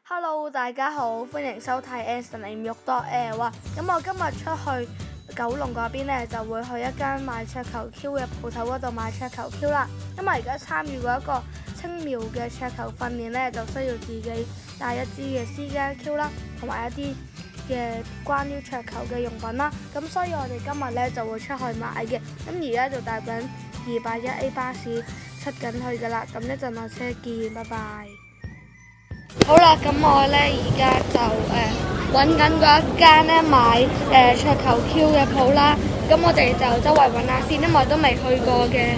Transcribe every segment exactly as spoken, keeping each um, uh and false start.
Hello， 大家好，歡迎收睇 Anson 靈肉多 L 啊！咁我今日出去九龍嗰邊咧，就會去一間賣桌球 Q 嘅鋪頭嗰度買桌球 Q 啦。因為而家參與過一個青苗嘅桌球訓練咧，就需要自己帶一支嘅私家 Q 啦，同埋一啲嘅關於桌球嘅用品啦。咁所以我哋今日咧就會出去買嘅。咁而家就搭緊二八一 A 巴士出緊去噶啦。咁一陣落車見，拜拜。好啦，咁我咧而家就誒揾緊嗰一間咧買誒、呃、桌球 Q 嘅鋪啦。咁我哋就周圍揾下先，因為都未去過嘅。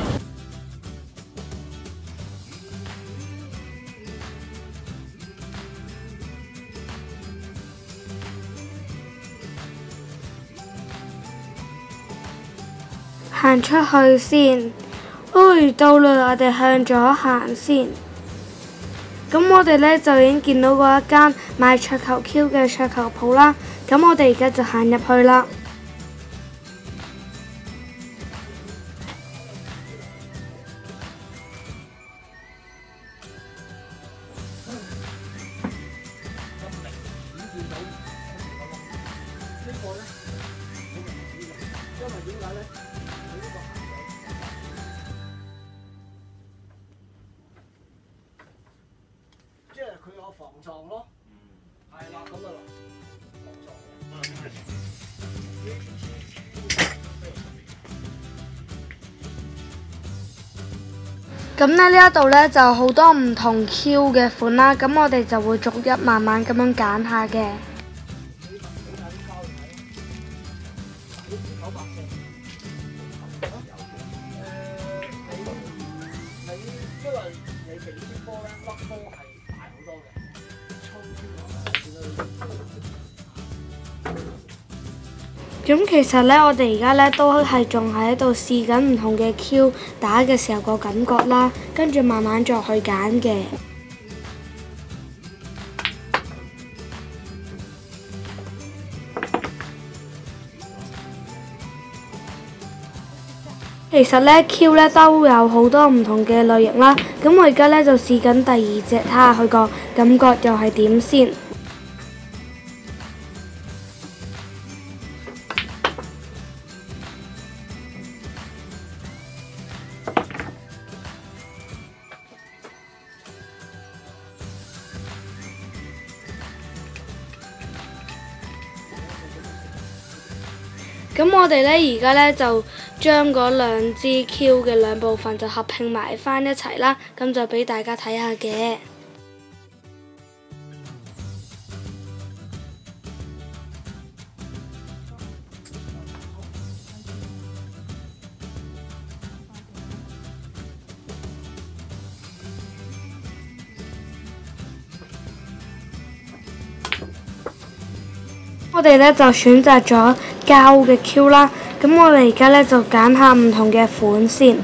行出去先，哎，到啦，我哋向左行先。咁我哋咧就已經見到嗰一間賣桌球 Q 嘅桌球鋪啦。咁我哋而家就行入去啦。 即係佢有防撞咯，係啦咁啊，防撞。 咁咧呢一度咧就好多唔同 Q 嘅款啦，咁我哋就會逐一慢慢咁樣揀下嘅。咁其實咧，我哋而家咧都係仲喺度試緊唔同嘅 Q 打嘅時候個感覺啦，跟住慢慢再去揀嘅。其實咧 Q 咧都有好多唔同嘅類型啦，咁我而家咧就試緊第二隻，睇下佢個感覺又係點先。咁我哋咧而家咧就將嗰兩支 Q 嘅兩部分就合拼埋返一齊啦，咁就俾大家睇下嘅。我哋咧就選擇咗膠嘅 Q 啦，咁我哋而家咧就揀下唔同嘅款先。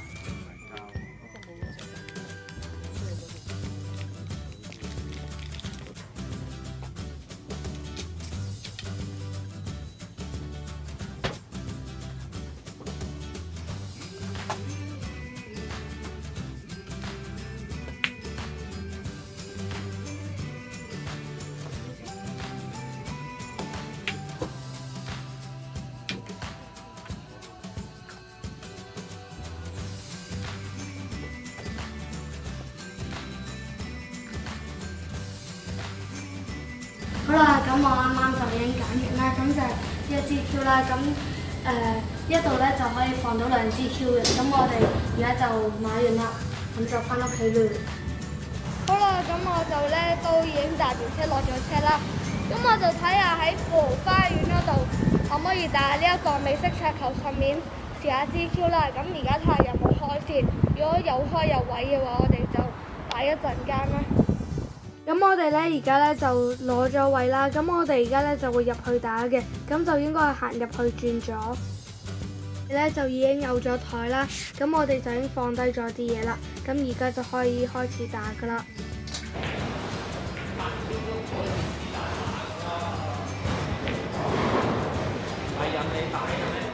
好啦，咁我啱啱就已經揀完啦，咁就係一支 Q 啦，咁誒、呃、一度咧就可以放到兩支 Q 嘅，咁我哋而家就買完啦，咁就翻屋企啦。好啦，咁我就咧都已經搭完車落咗車啦，咁我就睇下喺富豪花園嗰度可唔可以打呢一個美式桌球上面試下支 Q 啦，咁而家睇下有冇開先，如果有開有位嘅話，我哋就打一陣間啦。咁我哋咧而家咧就攞咗位啦，咁我哋而家咧就會入去打嘅，咁就應該係行入去轉咗，咧就已經有咗台啦，咁我哋就已經放低咗啲嘢啦，咁而家就可以開始打噶啦。係人哋打嘅咩？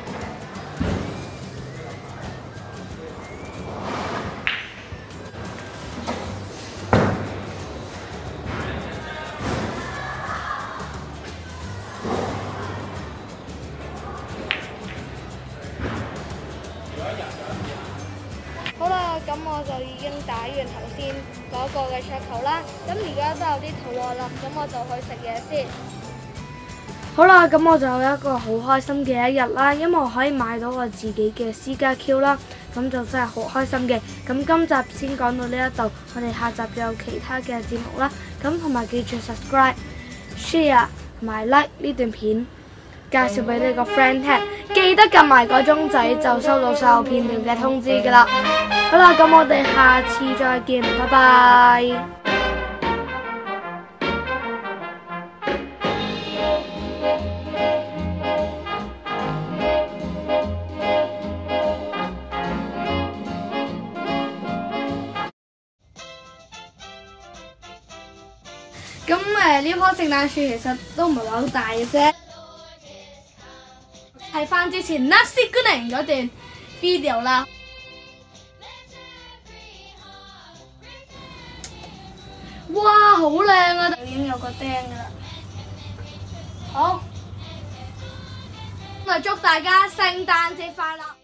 就已經打完頭先嗰個嘅桌球啦。咁而家都有啲肚餓啦，咁我就去食嘢先。好啦，咁我就有一個好開心嘅一日啦，因為我可以買到我自己嘅私家 Q 啦，咁就真係好開心嘅。咁今集先講到呢一度，我哋下集有其他嘅節目啦。咁同埋記住 subscribe、share 同埋 like 呢段片。介紹俾你個 friend 聽，記得撳埋個鐘仔就收到所有片段嘅通知㗎啦。好啦，咁我哋下次再見，拜拜。咁誒呢棵聖誕樹其實都唔係話好大嘅啫。睇翻之前 Nasi Kuning 嗰段 video 啦，哇，好靚啊！已經有個釘㗎啦。好，咁啊祝大家聖誕節快樂！